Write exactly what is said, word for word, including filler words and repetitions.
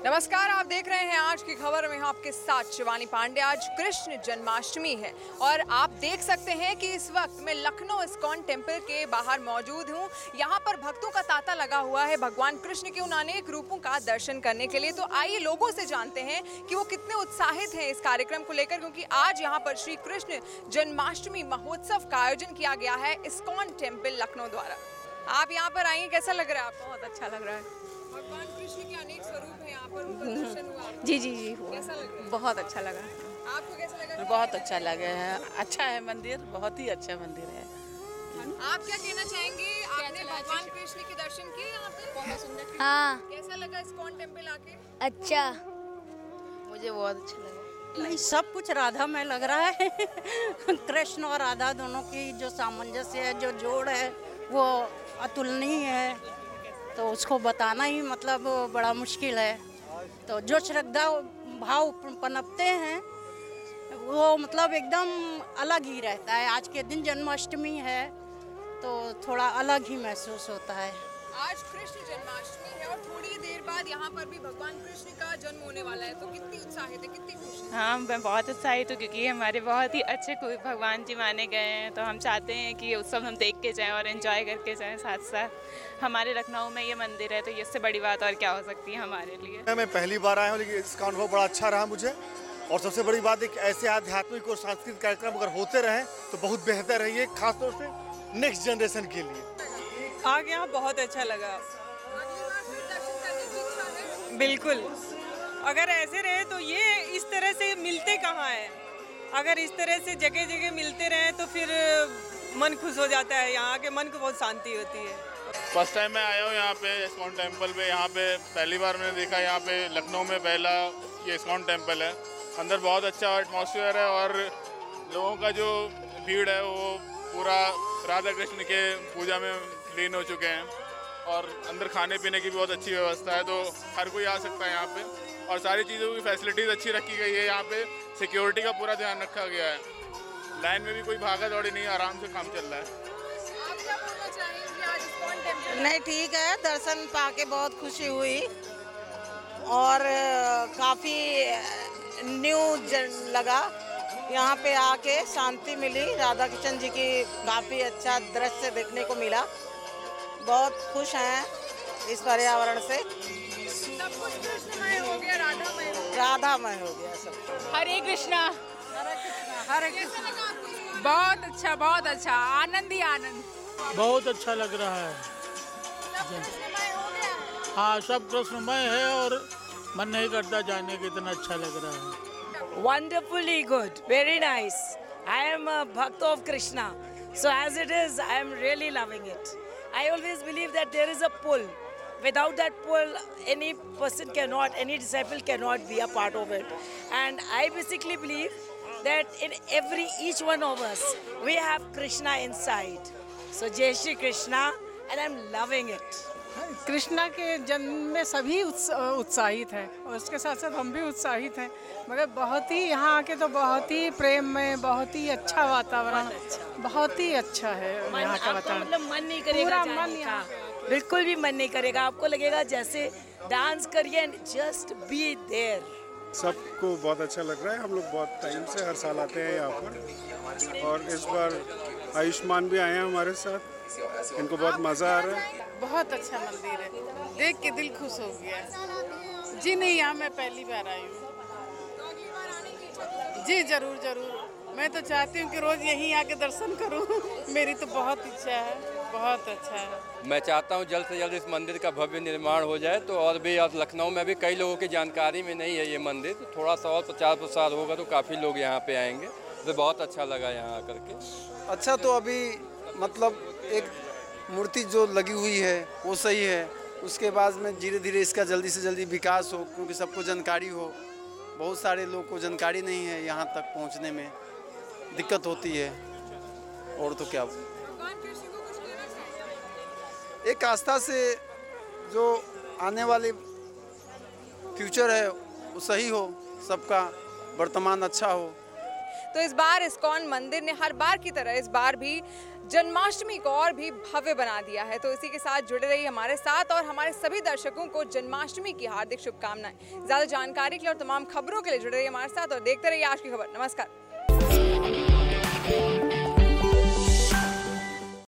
नमस्कार, आप देख रहे हैं आज की खबर में आपके साथ शिवानी पांडे। आज कृष्ण जन्माष्टमी है और आप देख सकते हैं कि इस वक्त मैं लखनऊ इस्कॉन टेम्पल के बाहर मौजूद हूं। यहां पर भक्तों का तांता लगा हुआ है भगवान कृष्ण के उन अनेक रूपों का दर्शन करने के लिए। तो आइए लोगों से जानते हैं कि वो कितने उत्साहित हैं इस कार्यक्रम को लेकर, क्योंकि आज यहाँ पर श्री कृष्ण जन्माष्टमी महोत्सव का आयोजन किया गया है इस्कॉन टेम्पल लखनऊ द्वारा। आप यहाँ पर आइए, कैसा लग रहा है आपको? बहुत अच्छा लग रहा है। भगवान कृष्ण के अनेक स्वरूप हैं यहाँ पर, उनका दर्शन हुआ आपको? जी जी जी हुआ। कैसा लग रहा है? बहुत अच्छा लगा। आपको कैसा लगा? बहुत अच्छा लगा है, अच्छा है मंदिर, बहुत ही अच्छा मंदिर है। आप क्या कहना चाहेंगे? आपने भगवान कृष्ण के दर्शन किए यहाँ पे? बहुत सुंदर। हाँ। कैसा लगा इस्कॉन टेम्पल आके? अच्छा। मुझे बहुत अच्छा लगा। नहीं, सब कुछ राधा में लग रहा है। कृष्ण और राधा दोनों की जो सामंजस्य है, जो जोड़ है, वो अतुलनीय है। तो उसको बताना ही मतलब बड़ा मुश्किल है। तो जो श्रद्धा भाव पनपते हैं वो मतलब एकदम अलग ही रहता है। आज के दिन जन्माष्टमी है तो थोड़ा अलग ही महसूस होता है। आज कृष्ण जन्माष्टमी है और थोड़ी देर बाद यहाँ पर भी भगवान कृष्ण का जन्म होने वाला है, तो कितनी उत्साहित है, कितनी खुश है? हाँ, मैं बहुत उत्साहित हूँ क्योंकि हमारे बहुत ही अच्छे कोई भगवान जी माने गए हैं। तो हम चाहते हैं कि ये उत्सव हम देख के जाएं और एंजॉय करके जाएं। साथ साथ हमारे लखनऊ में ये मंदिर है, तो इससे बड़ी बात और क्या हो सकती है हमारे लिए। मैं पहली बार आया हूँ, लेकिन इसका अनुभव बड़ा अच्छा रहा मुझे। और सबसे बड़ी बात, एक ऐसे आध्यात्मिक और सांस्कृतिक कार्यक्रम अगर होते रहे तो बहुत बेहतर है, ये खासतौर से नेक्स्ट जनरेशन के लिए। आगे यहाँ बहुत अच्छा लगा, बिल्कुल। अगर ऐसे रहे तो ये इस तरह से मिलते कहाँ हैं। अगर इस तरह से जगह जगह मिलते रहे तो फिर मन खुश हो जाता है। यहाँ के मन को बहुत शांति होती है। फर्स्ट टाइम मैं आया हूँ यहाँ पे इस्कॉन टेम्पल पे। यहाँ पे पहली बार मैंने देखा, यहाँ पे लखनऊ में पहला ये इस्कॉन टेम्पल है। अंदर बहुत अच्छा एटमॉस्फेयर है और लोगों का जो भीड़ है वो पूरा राधा कृष्ण के पूजा में लीन हो चुके हैं। और अंदर खाने पीने की बहुत अच्छी व्यवस्था है, तो हर कोई आ सकता है यहाँ पे। और सारी चीज़ों की फैसिलिटीज़ अच्छी रखी गई है। यहाँ पे सिक्योरिटी का पूरा ध्यान रखा गया है। लाइन में भी कोई भागा दौड़ी नहीं, आराम से काम चल रहा है। आप क्या बोलना चाहेंगे आज इस्कॉन टेम्पल? नहीं, ठीक है, दर्शन पाके बहुत खुशी हुई और काफ़ी न्यू लगा। यहाँ पे आके शांति मिली, राधा कृष्ण जी की काफ़ी अच्छा दृश्य देखने को मिला। बहुत खुश हैं इस पर्यावरण से। सब कुछ कृष्णमय हो गया, राधामय हो गया। राधामय हो गया सब। हरे कृष्णा। हरे कैसा लगा आपको इस्कॉन? बहुत अच्छा, बहुत अच्छा, आनंद ही आनंद। बहुत अच्छा लग रहा है। सब कृष्णमय हो गया। हाँ, सब कृष्णमय है और मन नहीं करता जाने के, इतना अच्छा लग रहा है। Wonderfully good, very nice. I am a bhakt of Krishna, so as it is, I am really loving it. I always believe that there is a pull. Without that pull, any person cannot, any disciple cannot be a part of it. And I basically believe that in every, each one of us, we have Krishna inside. So Jai Shri Krishna, and I'm loving it. Krishna के जन्म में सभी उत्साहित हैं और उसके साथ साथ हम भी उत्साहित हैं। मगर बहुत ही यहाँ आके तो बहुत ही प्रेम में, बहुत ही अच्छा वातावरण, बहुत ही अच्छा है यहाँ का वातावरण। मतलब मन नहीं करेगा जाने का, बिल्कुल भी मन नहीं करेगा। आपको लगेगा जैसे डांस करिए एंड जस्ट बी देयर। सबको बहुत अच्छा लग रहा है। हम लोग बहुत टाइम से हर साल आते हैं यहाँ पर और इस बार आयुष्मान भी आए हैं हमारे साथ। इनको बहुत मज़ा आ रहा है। बहुत अच्छा मंदिर है, देख के दिल खुश हो गया। जी नहीं, यहाँ मैं पहली बार आई हूँ। जी जरूर जरूर, मैं तो चाहती हूँ कि रोज़ यहीं आके दर्शन करूँ। मेरी तो बहुत इच्छा है, बहुत अच्छा है। मैं चाहता हूँ जल्द से जल्द इस मंदिर का भव्य निर्माण हो जाए। तो और भी अब लखनऊ में भी कई लोगों की जानकारी में नहीं है ये मंदिर, तो थोड़ा सा और प्रचार प्रसार होगा तो काफ़ी लोग यहाँ पे आएंगे। तो बहुत अच्छा लगा यहाँ आकर के। अच्छा, तो अभी मतलब एक मूर्ति जो लगी हुई है वो सही है, उसके बाद में धीरे धीरे इसका जल्दी से जल्दी विकास हो, क्योंकि सबको जानकारी हो। बहुत सारे लोग को जानकारी नहीं है, यहाँ तक पहुँचने में दिक्कत होती है। और तो क्या, एक आस्था से जो आने वाले फ्यूचर है वो सही हो, सबका वर्तमान अच्छा हो। तो इस बार इस्कॉन मंदिर ने हर बार की तरह इस बार भी जन्माष्टमी को और भी भव्य बना दिया है। तो इसी के साथ जुड़े रहिए हमारे साथ और हमारे सभी दर्शकों को जन्माष्टमी की हार्दिक शुभकामनाएं। ज्यादा जानकारी के लिए और तमाम खबरों के लिए जुड़े रहिए हमारे साथ और देखते रहिए आज की खबर। नमस्कार।